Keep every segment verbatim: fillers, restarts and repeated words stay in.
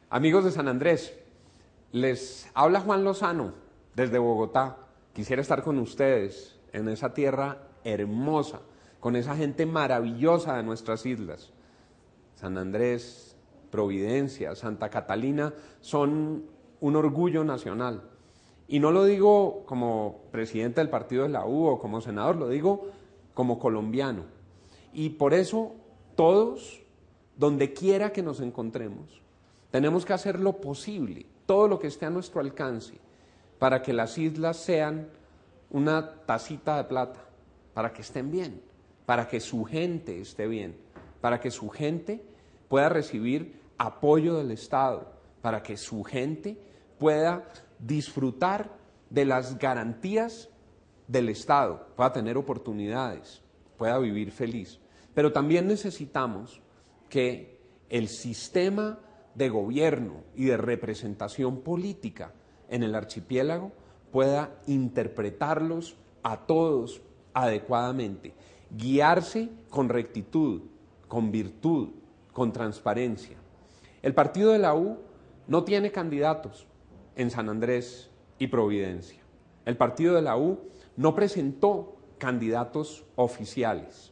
Amigos de San Andrés, les habla Juan Lozano desde Bogotá. Quisiera estar con ustedes en esa tierra hermosa, con esa gente maravillosa de nuestras islas. San Andrés, Providencia, Santa Catalina son un orgullo nacional. Y no lo digo como presidente del partido de la U o como senador, lo digo como colombiano. Y por eso todos, donde quiera que nos encontremos, tenemos que hacer lo posible, todo lo que esté a nuestro alcance, para que las islas sean una tacita de plata, para que estén bien, para que su gente esté bien, para que su gente pueda recibir apoyo del Estado, para que su gente pueda disfrutar de las garantías del Estado, pueda tener oportunidades, pueda vivir feliz. Pero también necesitamos que el sistema de gobierno y de representación política en el archipiélago pueda interpretarlos a todos adecuadamente, guiarse con rectitud, con virtud, con transparencia. El partido de la U no tiene candidatos en San Andrés y Providencia. El partido de la U no presentó candidatos oficiales.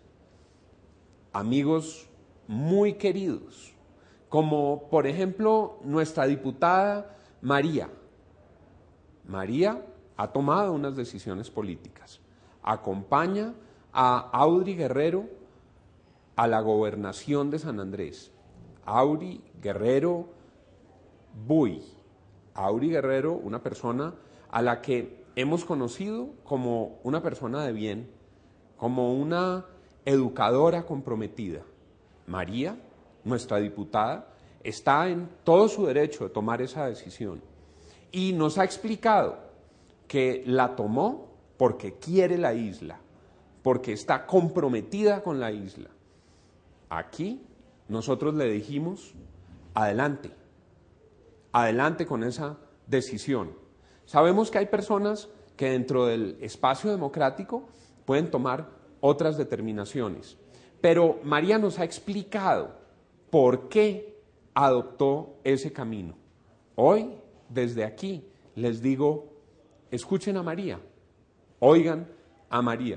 Amigos muy queridos, como por ejemplo nuestra diputada María. María ha tomado unas decisiones políticas, acompaña a Audrey Guerrero a la gobernación de San Andrés. Audrey Guerrero Buy, Audrey Guerrero, una persona a la que hemos conocido como una persona de bien, como una educadora comprometida. María, nuestra diputada, está en todo su derecho de tomar esa decisión y nos ha explicado que la tomó porque quiere la isla, porque está comprometida con la isla. Aquí nosotros le dijimos, adelante, adelante con esa decisión. Sabemos que hay personas que dentro del espacio democrático pueden tomar otras determinaciones, pero María nos ha explicado por qué adoptó ese camino. Hoy, desde aquí, les digo, escuchen a María, oigan a María,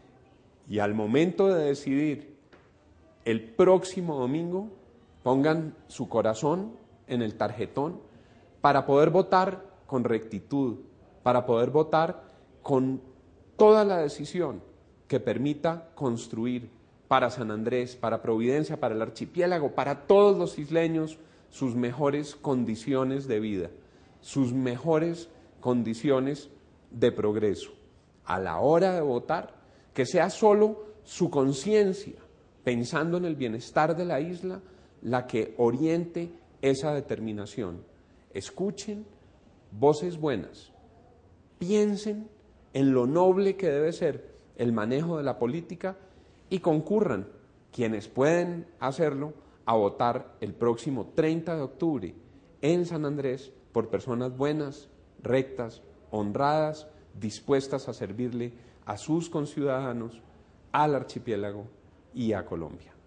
y al momento de decidir el próximo domingo, pongan su corazón en el tarjetón para poder votar con rectitud, para poder votar con toda la decisión que permita construir para San Andrés, para Providencia, para el archipiélago, para todos los isleños, sus mejores condiciones de vida, sus mejores condiciones de progreso. A la hora de votar, que sea solo su conciencia, pensando en el bienestar de la isla, la que oriente esa determinación. Escuchen voces buenas, piensen en lo noble que debe ser el manejo de la política y concurran, quienes pueden hacerlo, a votar el próximo treinta de octubre en San Andrés por personas buenas, rectas, honradas, dispuestas a servirle a sus conciudadanos, al archipiélago y a Colombia.